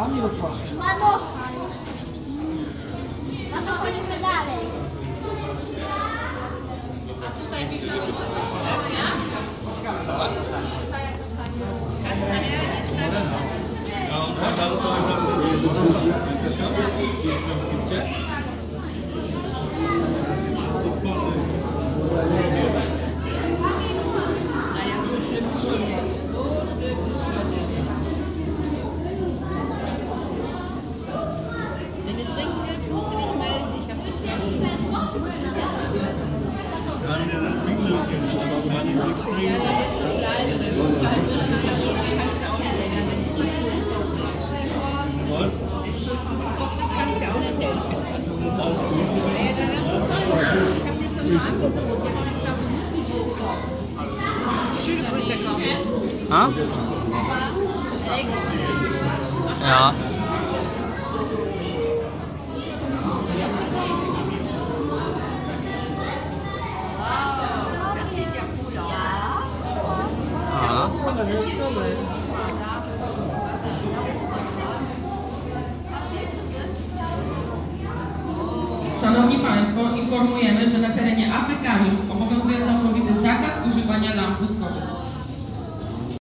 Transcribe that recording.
Kamil płaszcz. No to chodźmy dalej. A tutaj widziałeś to też, ja? Wenn du trinken willst, musst du dich melden. Ich habe das ja schon. Ja, dann ist es bleiben. Wenn du es bleiben würde, dann kann ich es auch nicht länger, wenn du so schön gekocht bist. Wenn du so schön gekocht bist, kann ich dir auch nicht helfen. Ja, dann lass es sein. Ich habe dir das mal angeboten. Ich habe gesagt, du musst nicht so kochen. Schöne Grüße, komm. A? Alex. Ja. Szanowni Państwo, informujemy, że na terenie Afrykanów obowiązuje całkowity zakaz używania lamp błyskowych.